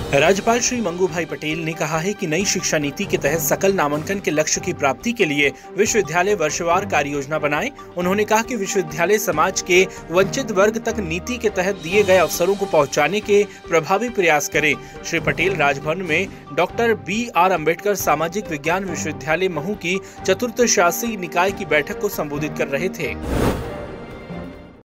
राज्यपाल श्री मंगू भाई पटेल ने कहा है कि नई शिक्षा नीति के तहत सकल नामांकन के लक्ष्य की प्राप्ति के लिए विश्वविद्यालय वर्षवार कार्य योजना बनाए। उन्होंने कहा कि विश्वविद्यालय समाज के वंचित वर्ग तक नीति के तहत दिए गए अवसरों को पहुंचाने के प्रभावी प्रयास करें। श्री पटेल राजभवन में डॉक्टर BR अम्बेडकर सामाजिक विज्ञान विश्वविद्यालय महू की चतुर्थ शासी निकाय की बैठक को संबोधित कर रहे थे।